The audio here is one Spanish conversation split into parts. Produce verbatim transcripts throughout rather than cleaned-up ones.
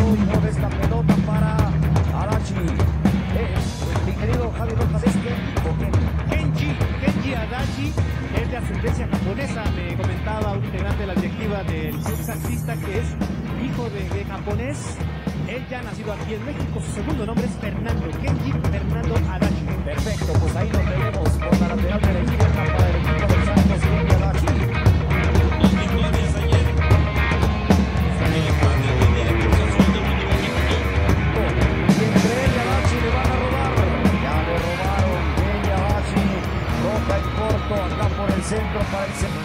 por esta pelota para Adachi. Eh, mi querido Javi Rojas, ¿es Kenji o Kenji? Kenji, Kenji Adachi es de ascendencia japonesa. Me comentaba un integrante de la directiva del club taxista que es hijo de, de japonés. Él ya ha nacido aquí en México. Su segundo nombre es Fernando, Kenji Fernando Adachi. Perfecto, pues ahí nos tenemos por la lateral de la izquierda para el equipo del Santos, Kenji Adachi. Acá por el centro para el centro.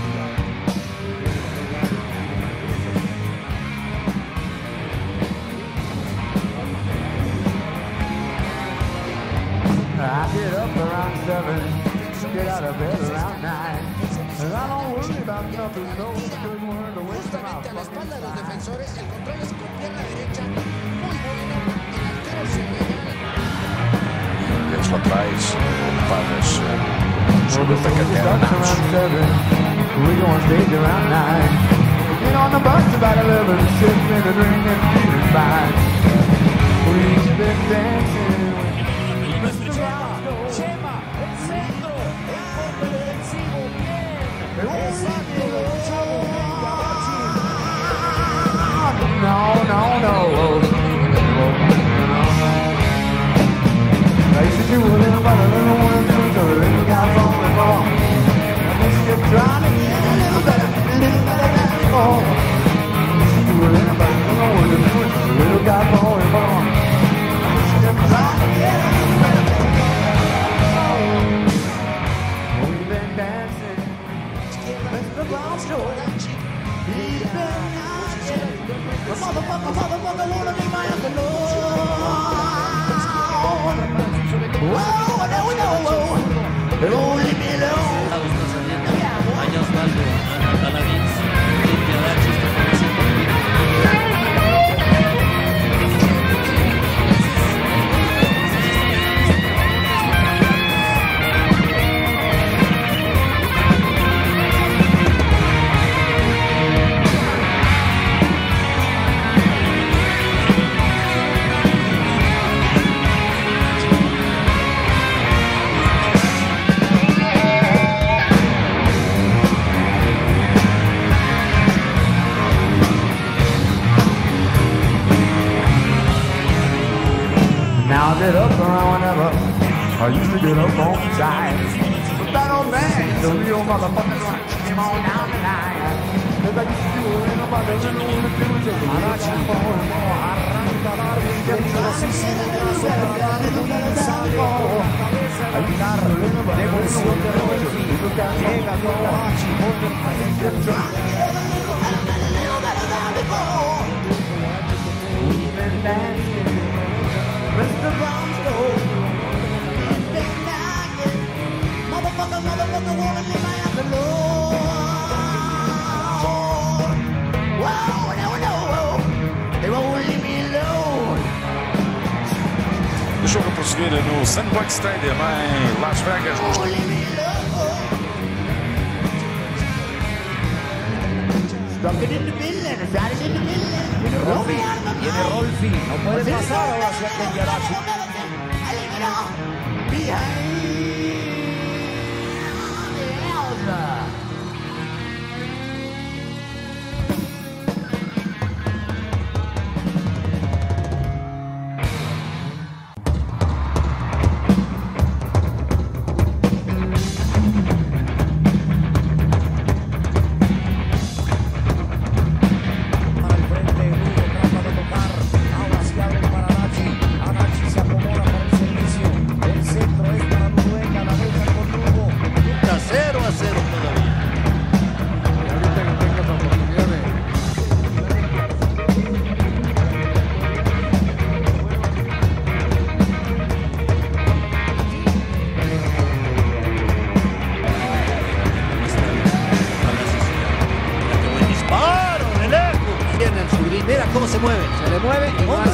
I get up around seven, get out of bed around nine, and I don't worry about nothing, no good word away from my Frente a la espalda de los defensores, el control es con pierna derecha, muy bueno, el arquero se Deles lá atrás, ocupadas sobre esta cadena. we go on stage around nine, get on the bus about eleven, sitting in the drink and feeling fine. We've been dancing. Chema, el centro, el corte defensivo, bien. Exacto, del chavo, No, no, no. I used to do a little but a little one, so the little guy falling off. I just kept trying to get a little better, a little better than before. I used to do a little but a little one, the little guy falling off. I just kept trying to get a little better. We've been dancing, Mister Brown's he's been dancing. The motherfucker, motherfucker wanna be my uncle. Whoa, no, no, whoa. They won't leave me alone. Maña Osvaldo, Ana Paladins, Kenji Adachi está con el centro. Now I get up around whenever I used to get up on time. But that old man, the real motherfucker, came on down the line. Cause I used to do it, nobody really wanted to do it. Adachi arranca largo y peligrosísimo brazo para darle un ensayo con la cabeza a evitar devolución de Rodolfi. Llega con Adachi, vuelve We've been dancing, Mister Brownstone. We've been dancing, motherfucker, motherfucker, wanna be my uncle. Whoa, no, no, they won't leave me alone. O jogo a prosseguir no Sandbox Stadium em Las Vegas. Won't leave me alone. Stuck it in the middle, shot it in the middle. Rolfi, viene Rolfi, no puede pasar ahora hacia Kenji Adachi. Mira cómo se mueve. Se le mueve y va